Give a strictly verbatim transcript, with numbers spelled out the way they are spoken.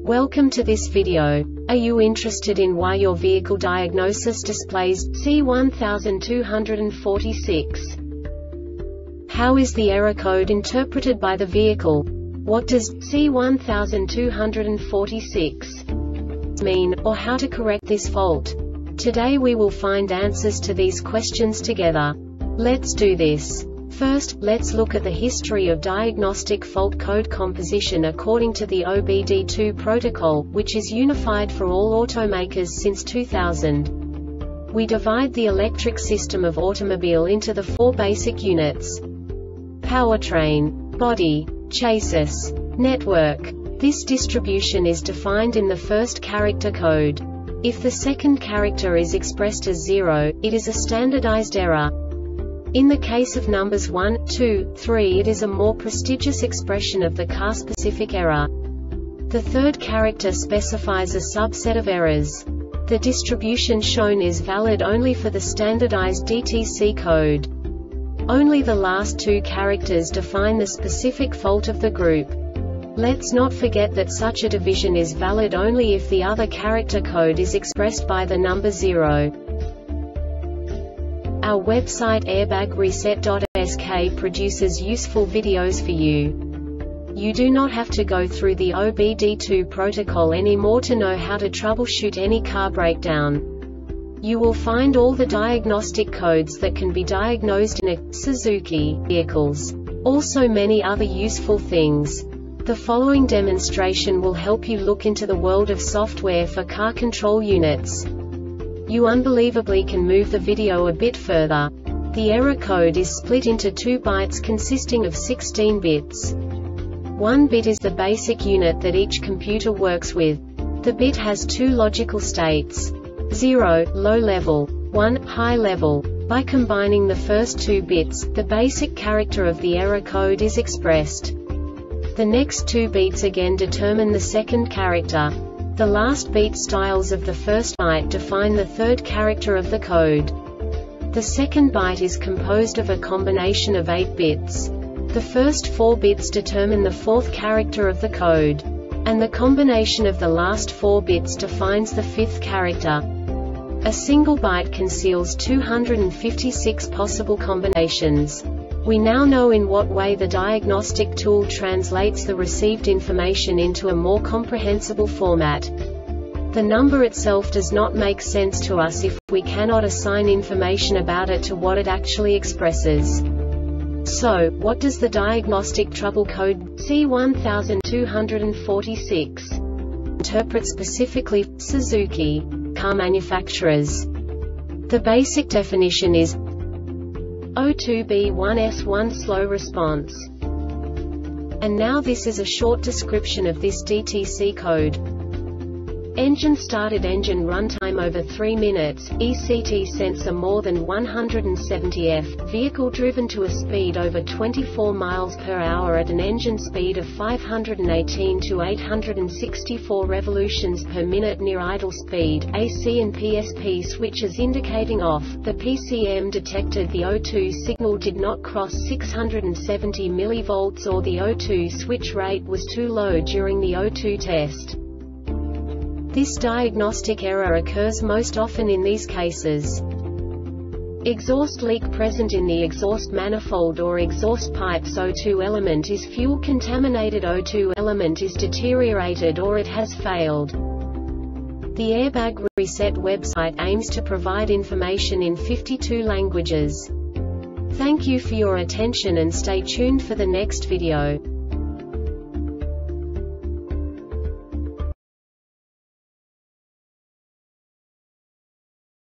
Welcome to this video. Are you interested in why your vehicle diagnosis displays C one two four six? How is the error code interpreted by the vehicle? What does C one two four six mean, or how to correct this fault? Today we will find answers to these questions together. Let's do this. First, let's look at the history of diagnostic fault code composition according to the O B D two protocol, which is unified for all automakers since two thousand. We divide the electric system of automobile into the four basic units: powertrain, body, chassis, network. This distribution is defined in the first character code. If the second character is expressed as zero, it is a standardized error. In the case of numbers one, two, three, it is a more prestigious expression of the car-specific error. The third character specifies a subset of errors. The distribution shown is valid only for the standardized D T C code. Only the last two characters define the specific fault of the group. Let's not forget that such a division is valid only if the other character code is expressed by the number zero. Our website airbag reset dot S K produces useful videos for you. You do not have to go through the O B D two protocol anymore to know how to troubleshoot any car breakdown. You will find all the diagnostic codes that can be diagnosed in a Suzuki vehicles. Also many other useful things. The following demonstration will help you look into the world of software for car control units. You unbelievably can move the video a bit further. The error code is split into two bytes consisting of sixteen bits. One bit is the basic unit that each computer works with. The bit has two logical states: zero, low level, one, high level. By combining the first two bits, the basic character of the error code is expressed. The next two beats again determine the second character. The last beat styles of the first byte define the third character of the code. The second byte is composed of a combination of eight bits. The first four bits determine the fourth character of the code. And the combination of the last four bits defines the fifth character. A single byte conceals two hundred fifty-six possible combinations. We now know in what way the diagnostic tool translates the received information into a more comprehensible format. The number itself does not make sense to us if we cannot assign information about it to what it actually expresses. So, what does the diagnostic trouble code C one two four six interpret specifically for Suzuki car manufacturers? The basic definition is O two B one S one slow response. And now this is a short description of this D T C code. Engine started, engine runtime over three minutes, E C T sensor more than one hundred seventy F, vehicle driven to a speed over twenty-four miles per hour at an engine speed of five hundred eighteen to eight hundred sixty-four revolutions per minute near idle speed, A C and P S P switches indicating off. The P C M detected the O two signal did not cross six hundred seventy millivolts or the O two switch rate was too low during the O two test. This diagnostic error occurs most often in these cases: exhaust leak present in the exhaust manifold or exhaust pipe's O two element is fuel contaminated, O two element is deteriorated or it has failed. The Airbag Reset website aims to provide information in fifty-two languages. Thank you for your attention and stay tuned for the next video.